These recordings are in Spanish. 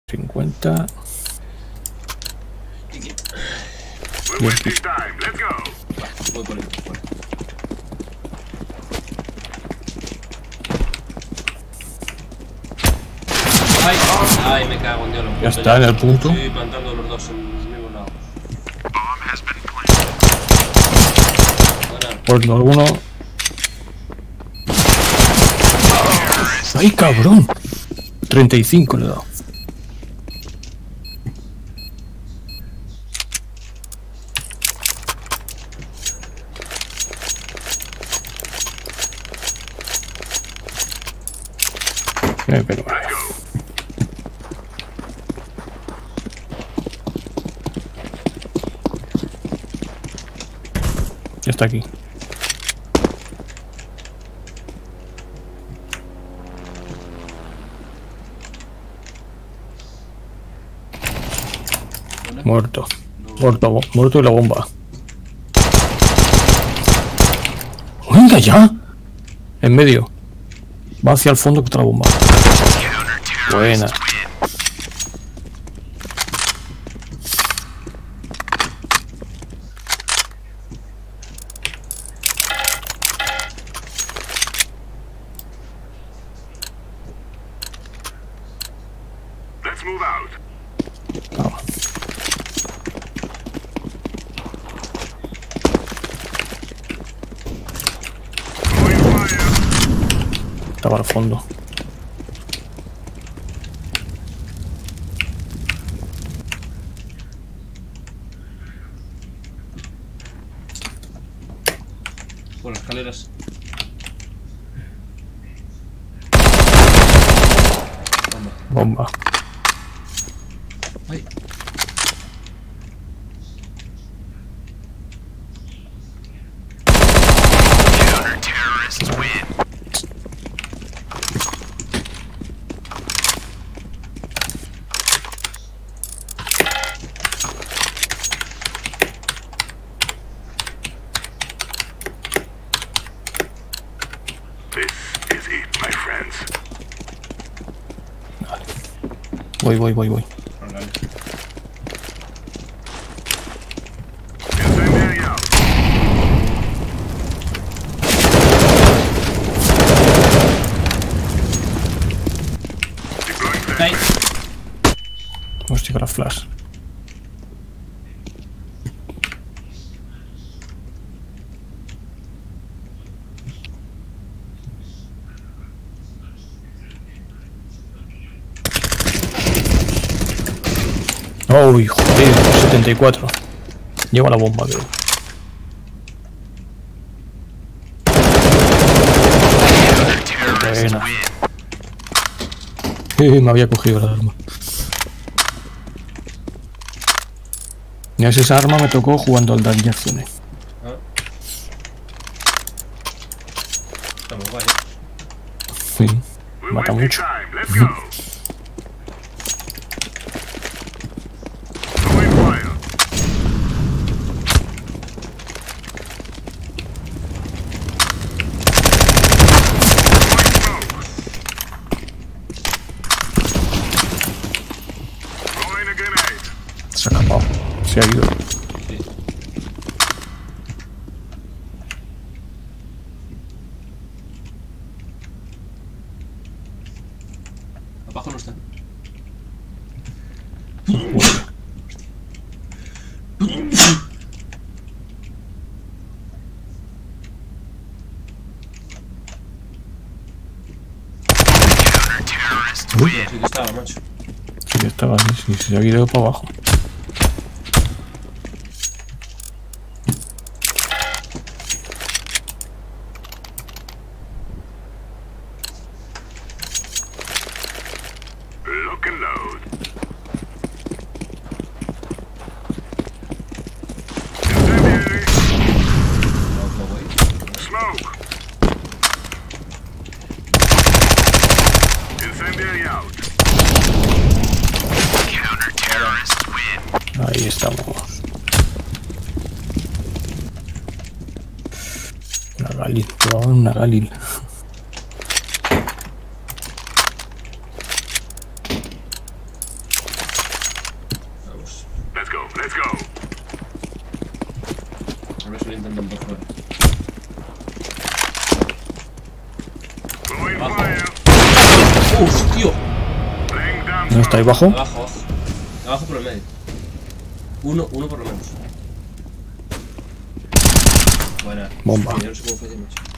50. We're wasting time. Let's go. Voy por él. Ay, me cago en Dios. Ya está en el punto. Estoy plantando los dos en el mismo lado. Buena. Por alguno. ¡Ay, cabrón! 35 le he dado. Me pego. Ya está aquí. Muerto. Muerto y la bomba. ¡Venga ya! En medio. Va hacia el fondo contra la bomba. Buena. Let's move out. Vamos. Throwing fire. Estaba al fondo. Por las escaleras. Bomba. Ay. This is it, my friends. Voy. Vale. Incendiary out. Deploying flash. Ay. Hostia, que la flash. ¡Uy, joder! 74. Lleva la bomba, creo. Buena. Me había cogido la arma. Y esa arma me tocó jugando al Danger Zone. Ah. Está muy guay, Sí, We're mata wasting mucho. time. Let's go. Throwing fire. Throwing a grenade. Se ha escapado. Se ha ido. Sí. Abajo no está. Uy, Sí que estaba, macho. sí que estaba así, sí, se ha ido para abajo. Lock and load. Incendiary. No, güey. Smoke. Incendiary out. Ahí estamos. Una Galil, una Galil. Let's go. A ver si lo intentan por fuera. Throwing Abajo. fire. ¡Uf, tío! Laying down ¿No está ahí abajo? Abajo, abajo. Abajo por el medio. Uno por lo menos. Buena. Bomba. Yo no sé cómo fue ese macho.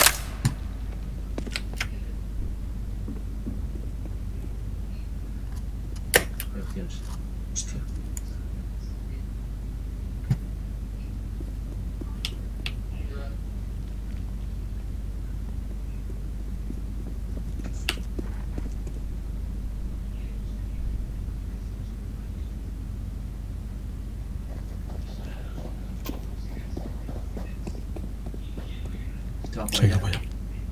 Hay opciones. Hostia. Este va por Sí, allá. vaya.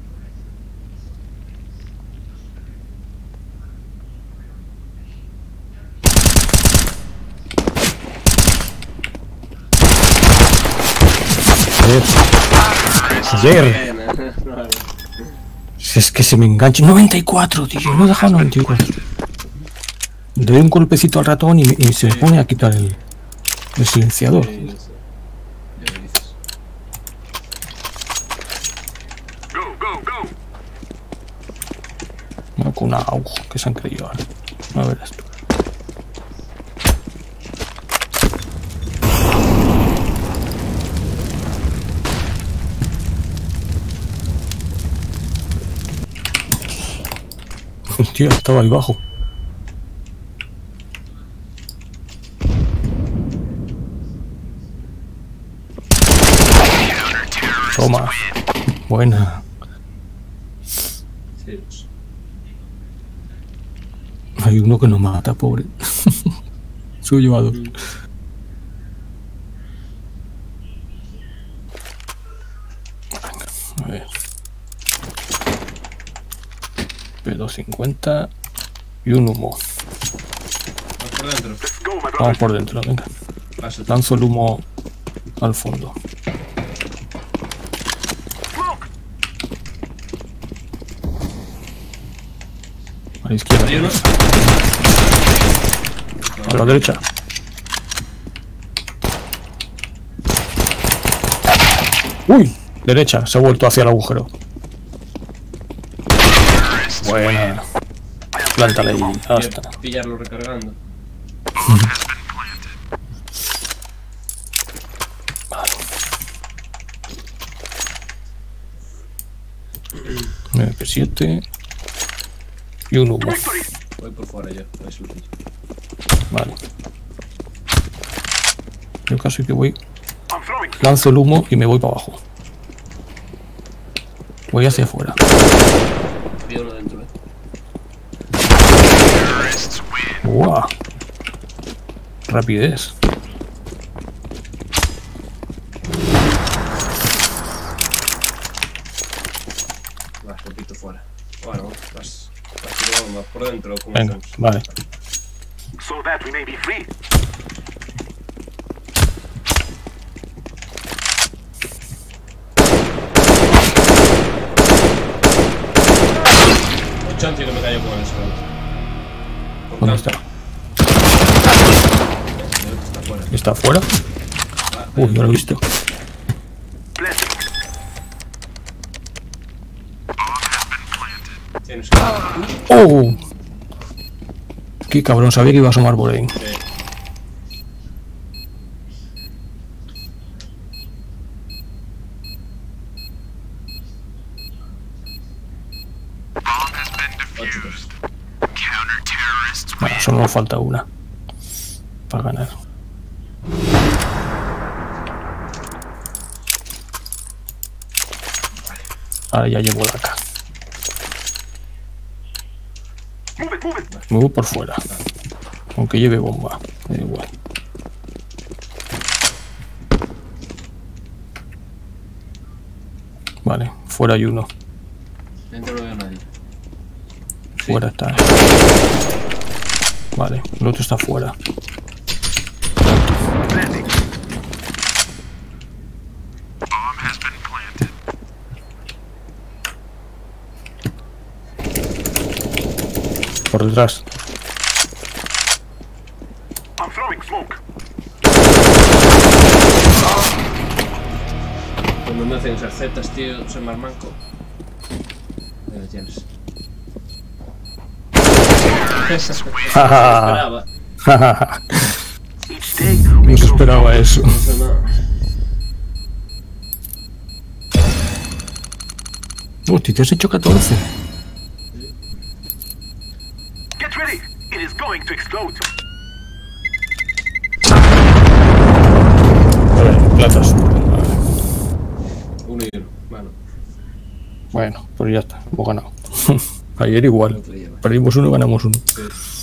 Ayer. Bien, vale. Si es que se me engancha. 94, tío. No he dejado 94. Doy un golpecito al ratón y se pone a quitar el silenciador. Sí, no sé. Ya lo dices. Go, go, go. No, con una AUG que se han creído ahora. A ver esto. Hostia, estaba ahí abajo. Toma. Buena. Sí, pues. Hay uno que no mata, pobre. Su llevado. A ver. P250 y un humo. Vamos por dentro. Let's go, my brother. Vamos por dentro, venga. Paso. Lanzo el humo al fondo. Smoke. A la izquierda. Hay uno. A la derecha. ¡Uy! Derecha, se ha vuelto hacia el agujero. Buena. Plántale ahí. Voy Hasta. a pillarlo recargando. MP7 y un humo. Victory. Voy por fuera yo. A ver si lo pillo. Vale. Yo casi que voy. I'm throwing. Lanzo el humo y me voy para abajo. Voy hacia afuera. Había uno dentro, ¡Guau! Rapidez. Vas, repito fuera. Bueno, vas tirando más por dentro. ¿Cómo Venga, hacemos? vale. So that we may be free. El chancio que me cayó con el suelo. Por ¿Dónde tanto, está? está fuera. ¿Está afuera? Uy, ya lo he visto. Blessing. Tienes que... ¡Oh! Qué cabrón, sabía que iba a asomar por ahí. Bueno, solo nos falta una para ganar. Ahora ya llevo la AK. Move it, move it. Me voy por fuera. Aunque lleve bomba. Da igual. Vale, fuera hay uno. Dentro no veo a nadie. Fuera está. Vale, el otro está fuera. Blessing. Por detrás. I'm throwing smoke. Cuando me hacen usar zetas, tío, soy más manco. Ahí lo tienes. Esperaba. Each day No we se grow esperaba eso. No sé nada. Hostia, te has hecho 14. Get ready! It is going to explode! Vale, platas. Uno y uno. Bueno, Bueno, pues ya está, hemos ganado. Ayer igual. otro lleva. Perdimos uno, ganamos uno. Sí.